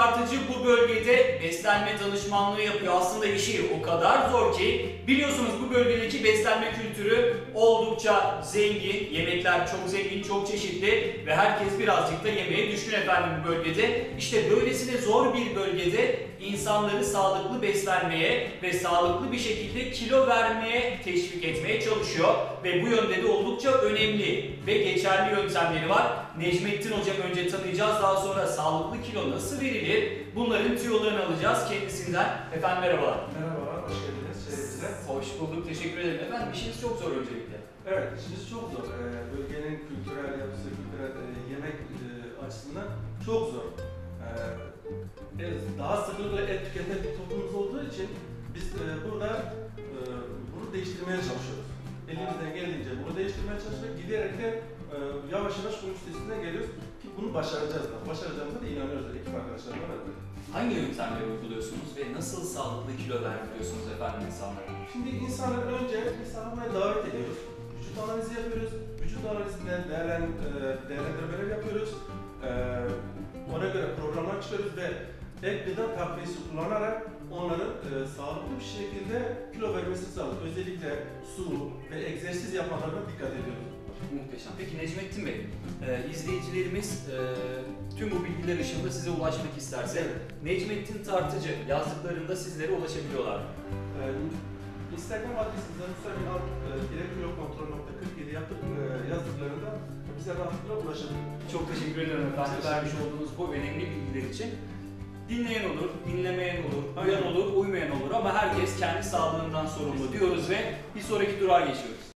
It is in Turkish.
tartıcı bu bölgede beslenme danışmanlığı yapıyor. Aslında işi o kadar zor ki biliyorsunuz bu bölgedeki beslenme kültürü oldukça zengin. Yemekler çok zengin, çok çeşitli ve herkes birazcık da yemeğe düşkün efendim bu bölgede. İşte böylesine zor bir bölgede insanları sağlıklı beslenmeye ve sağlıklı bir şekilde kilo vermeye teşvik etmeye çalışıyor. Ve bu yönde de oldukça önemli ve geçerli yöntemleri var. Necmettin Hocam önce tanıyacağız, daha sonra sağlıklı kilo nasıl verilir? Bunların tüyolarını alacağız kendisinden. Efendim merhabalar. Merhabalar, hoş geldiniz şehrimize. Hoş bulduk, teşekkür ederim. Efendim işiniz çok zor öncelikle. Evet, işimiz çok zor. Bölgenin kültürel yapısı, kültürel yemek açısından çok zor. Daha sıklıkla et tüketen bir toplumumuz olduğu için biz burada bunu değiştirmeye çalışıyoruz. Elimizden geldiğince bunu değiştirmeye çalışıyoruz. Giderek de yavaş yavaş bunun üstesinden geliyoruz ki bunu başaracağız da. Başaracağımıza da inanıyoruz ekip arkadaşlarımla beraber. Hangi yöntemleri uyguluyorsunuz ve nasıl sağlıklı kilo verdiriyorsunuz efendim insanlara? Şimdi insanları önce sağlamaya davet ediyoruz. Vücut analizi yapıyoruz. Vücut analizinden değerlendirmeler yapıyoruz. Ona göre programlar çıkarıyoruz ve ek gıda takviyesi kullanarak onların sağlıklı bir şekilde kilo vermesini sağlıyoruz. Özellikle su ve egzersiz yapmalarına dikkat ediyoruz. Muhteşem. Peki Necmettin Bey, izleyicilerimiz tüm bu bilgiler ışığında size ulaşmak isterse Necmettin Tartıcı yazdıklarında sizlere ulaşabiliyorlar. Instagram adresimizden @kilo-kontrol.47 yazdıklarında bize rahatlıkla ulaşabilir. Çok teşekkür ederim efendim vermiş olduğunuz bu önemli bilgiler için. Dinleyen olur, dinlemeyen olur, uyan olur, uymayan olur ama herkes kendi sağlığından sorumlu diyoruz ve bir sonraki durağa geçiyoruz.